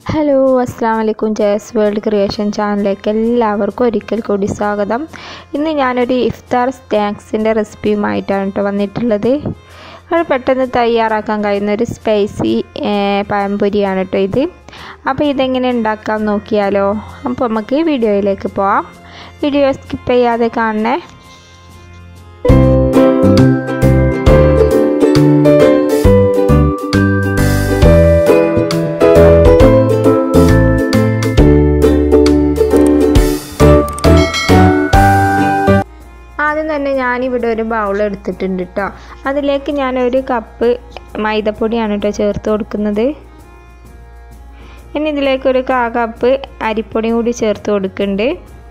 Hello അസ്സാം വലൈക്കും Jayas world creation ചാനലിലേക്ക് എല്ലാവർക്കും ഒരിക്കൽ കൂടി സ്വാഗതം. ഇന്ന് ഞാനൊരു ഇഫ്താർ സ്നാക്സിൻ്റെ റെസിപ്പിയുമായിട്ടാണ് വന്നിട്ടുള്ളത്. അത് പെട്ടെന്ന് തയ്യാറാക്കാൻ കഴിയുന്ന ഒരു സ്പൈസി പഴംപൊരിയാണ് ഇത്. അപ്പോൾ ഇതെങ്ങനെ ഉണ്ടാക്കാം നോക്കിയാലോ. അപ്പോൾ നമുക്ക് വീഡിയോയിലേക്ക് പോവാം. വീഡിയോ സ്കിപ്പ് ചെയ്യാതെ കാണണേ. ആദ്യം തന്നെ ഞാനിവിടെ ഒരു ബൗൾ എടുത്തിട്ടുണ്ട് കേട്ടോ. അതിലേക്ക് ഞാനൊരു കപ്പ് മൈദപ്പൊടിയാണ് കേട്ടോ ചേർത്ത് കൊടുക്കുന്നത്. ഇനി ഇതിലേക്ക് ഒരു 1/4 കപ്പ് അരിപ്പൊടിയും കൂടി ചേർത്ത് കൊടുക്കുന്നുണ്ട്.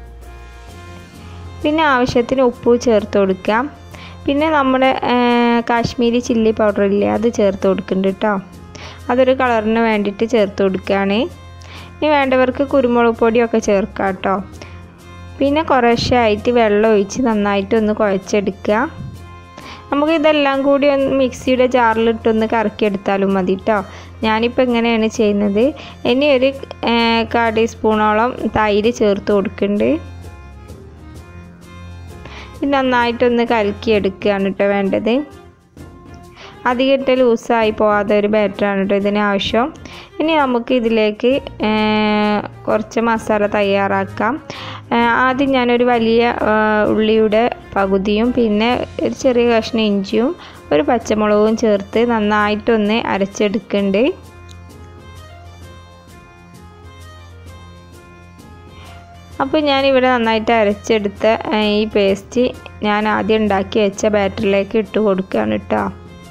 പിന്നെ ആവശ്യത്തിന് ഉപ്പ് ചേർത്ത് കൊടുക്കാം. പിന്നെ നമ്മുടെ കാശ്മീരി ചില്ലി പൗഡർ ഇല്ലേ, അത് ചേർത്ത് കൊടുക്കുന്നുണ്ട് കേട്ടോ. അതൊരു കളറിന് വേണ്ടിയിട്ട് ചേർത്ത് കൊടുക്കുകയാണ്. ഇനി വേണ്ടവർക്ക് കുരുമുളക് പൊടിയൊക്കെ ചേർക്കാം കേട്ടോ. പിന്നെ കുറേശ്ശെ ആയിട്ട് വെള്ളം ഒഴിച്ച് നന്നായിട്ടൊന്ന് കുഴച്ചെടുക്കുക. നമുക്ക് ഇതെല്ലാം കൂടി ഒന്ന് മിക്സിയുടെ ജാറിലിട്ടൊന്ന് കറക്കിയെടുത്താലും മതി കേട്ടോ. ഞാനിപ്പോൾ ഇങ്ങനെയാണ് ചെയ്യുന്നത്. ഇനി ഒരു 1/4 ടീസ്പൂണോളം തൈര് ചേർത്ത് കൊടുക്കുന്നുണ്ട്. ഇത് നന്നായിട്ടൊന്ന് കലക്കിയെടുക്കുകയാണ് കേട്ടോ വേണ്ടത്. അധികം ലൂസായി പോകാതെ ഒരു ബാറ്ററാണ് കേട്ടോ ഇതിന് ആവശ്യം. ഇനി നമുക്ക് ഇതിലേക്ക് കുറച്ച് മസാല തയ്യാറാക്കാം. ആദ്യം ഞാനൊരു വലിയ ഉള്ളിയുടെ പകുതിയും പിന്നെ ഒരു ചെറിയ കഷ്ണം ഇഞ്ചിയും ഒരു പച്ചമുളകും ചേർത്ത് നന്നായിട്ടൊന്ന് അരച്ചെടുക്കുന്നുണ്ട്. അപ്പോൾ ഞാനിവിടെ നന്നായിട്ട് അരച്ചെടുത്ത ഈ പേസ്റ്റ് ഞാൻ ആദ്യം ഉണ്ടാക്കി വെച്ച ബാറ്ററിലേക്ക് ഇട്ട് കൊടുക്കുകയാണ് കേട്ടോ.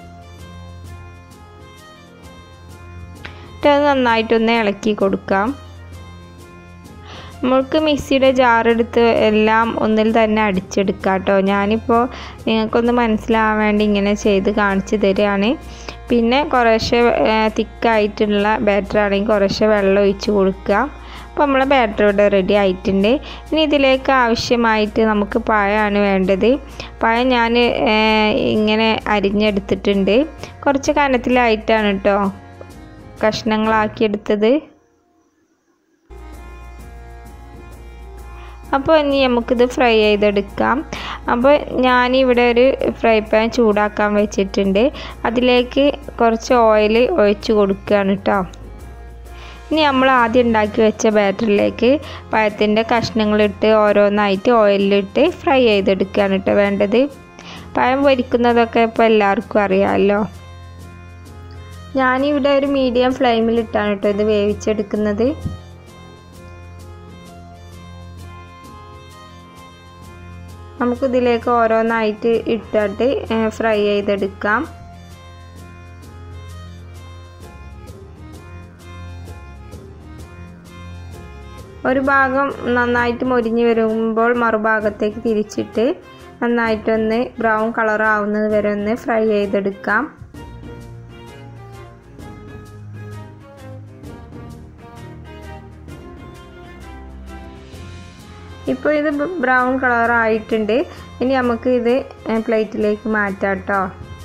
അത് നന്നായിട്ടൊന്ന് ഇളക്കി കൊടുക്കാം. നമുക്ക് മിക്സിയുടെ ജാറെടുത്ത് എല്ലാം ഒന്നിൽ തന്നെ അടിച്ചെടുക്കാം കേട്ടോ. ഞാനിപ്പോൾ നിങ്ങൾക്കൊന്ന് മനസ്സിലാവാൻ വേണ്ടി ഇങ്ങനെ ചെയ്ത് കാണിച്ചു തരികയാണ്. പിന്നെ കുറേശ്ശെ തിക്കായിട്ടുള്ള ബാറ്റർ ആണെങ്കിൽ കുറേശ്ശെ വെള്ളം ഒഴിച്ച് കൊടുക്കുക. അപ്പോൾ നമ്മളെ ബാറ്റർ ഇവിടെ റെഡി ആയിട്ടുണ്ട്. ഇനി ഇതിലേക്ക് ആവശ്യമായിട്ട് നമുക്ക് പഴമാണ് വേണ്ടത്. പഴം ഞാൻ ഇങ്ങനെ അരിഞ്ഞെടുത്തിട്ടുണ്ട്. കുറച്ച് കനത്തിലായിട്ടാണ് കേട്ടോ കഷ്ണങ്ങളാക്കിയെടുത്തത്. അപ്പോൾ ഇനി നമുക്കിത് ഫ്രൈ ചെയ്തെടുക്കാം. അപ്പോൾ ഞാനിവിടെ ഒരു ഫ്രൈ പാൻ ചൂടാക്കാൻ വെച്ചിട്ടുണ്ട്. അതിലേക്ക് കുറച്ച് ഓയിൽ ഒഴിച്ച് കൊടുക്കുകയാണ് കേട്ടോ. ഇനി നമ്മൾ ആദ്യം ഉണ്ടാക്കി വെച്ച ബാറ്ററിലേക്ക് പഴത്തിൻ്റെ കഷ്ണങ്ങളിട്ട് ഓരോന്നായിട്ട് ഓയിലിട്ട് ഫ്രൈ ചെയ്തെടുക്കുകയാണ് കേട്ടോ വേണ്ടത്. പഴം പൊരിക്കുന്നതൊക്കെ ഇപ്പോൾ എല്ലാവർക്കും അറിയാമല്ലോ. ഞാനിവിടെ ഒരു മീഡിയം ഫ്ലെയിമിലിട്ടാണ് കേട്ടോ ഇത് വേവിച്ചെടുക്കുന്നത്. നമുക്കിതിലേക്ക് ഓരോന്നായിട്ട് ഇട്ടിട്ട് ഫ്രൈ ചെയ്തെടുക്കാം. ഒരു ഭാഗം നന്നായിട്ട് മൊരിഞ്ഞ് വരുമ്പോൾ മറുഭാഗത്തേക്ക് തിരിച്ചിട്ട് നന്നായിട്ടൊന്ന് ബ്രൗൺ കളർ ആവുന്നത് വരെ ഒന്ന് ഫ്രൈ ചെയ്തെടുക്കാം. ഇപ്പോൾ ഇത് ബ്രൗൺ കളർ ആയിട്ടുണ്ട്. ഇനി നമുക്ക് ഇത് പ്ലേറ്റിലേക്ക് മാറ്റാം കേട്ടോ.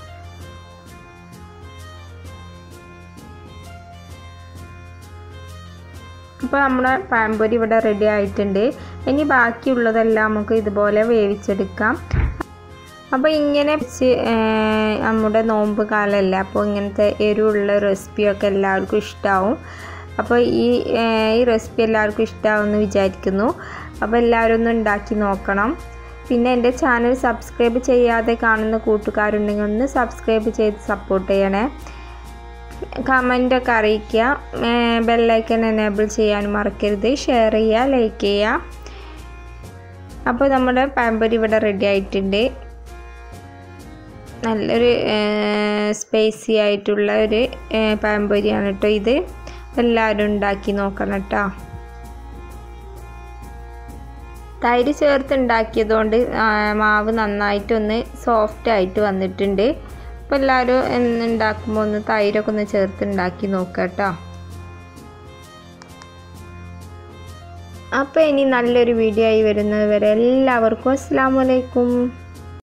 അപ്പോൾ നമ്മുടെ പഴംപൊരി ഇവിടെ റെഡി ആയിട്ടുണ്ട്. ഇനി ബാക്കിയുള്ളതെല്ലാം നമുക്ക് ഇതുപോലെ വേവിച്ചെടുക്കാം. അപ്പോൾ ഇങ്ങനെ നമ്മുടെ നോമ്പ് കാലമല്ല, അപ്പോൾ ഇങ്ങനത്തെ എരിവുള്ള റെസിപ്പിയൊക്കെ എല്ലാവർക്കും ഇഷ്ടമാവും. അപ്പോൾ ഈ റെസിപ്പി എല്ലാവർക്കും ഇഷ്ടമാവുമെന്ന് വിചാരിക്കുന്നു. അപ്പോൾ എല്ലാവരും ഒന്ന് ഉണ്ടാക്കി നോക്കണം. പിന്നെ എൻ്റെ ചാനൽ സബ്സ്ക്രൈബ് ചെയ്യാതെ കാണുന്ന കൂട്ടുകാരുണ്ടെങ്കിൽ ഒന്ന് സബ്സ്ക്രൈബ് ചെയ്ത് സപ്പോർട്ട് ചെയ്യണേ. കമൻറ്റൊക്കെ അറിയിക്കുക. ബെല്ലൈക്കൺ എനേബിൾ ചെയ്യാൻ മറക്കരുത്. ഷെയർ ചെയ്യുക, ലൈക്ക് ചെയ്യുക. അപ്പോൾ നമ്മുടെ പഴംപൊരി ഇവിടെ റെഡി ആയിട്ടുണ്ട്. നല്ലൊരു സ്പൈസി ആയിട്ടുള്ള ഒരു പഴംപൊരിയാണ് കേട്ടോ ഇത്. എല്ലാവരും ഉണ്ടാക്കി നോക്കണം കേട്ടോ. തൈര് ചേർത്ത് ഉണ്ടാക്കിയതുകൊണ്ട് മാവ് നന്നായിട്ടൊന്ന് സോഫ്റ്റായിട്ട് വന്നിട്ടുണ്ട്. അപ്പോൾ എല്ലാവരും ഉണ്ടാക്കുമ്പോൾ ഒന്ന് തൈരൊക്കെ ഒന്ന് ചേർത്ത് ഉണ്ടാക്കി നോക്കുക കേട്ടോ. അപ്പോൾ ഇനി നല്ലൊരു വീഡിയോ ആയി വരുന്നത് വരെ എല്ലാവർക്കും അസ്സലാമു അലൈക്കും.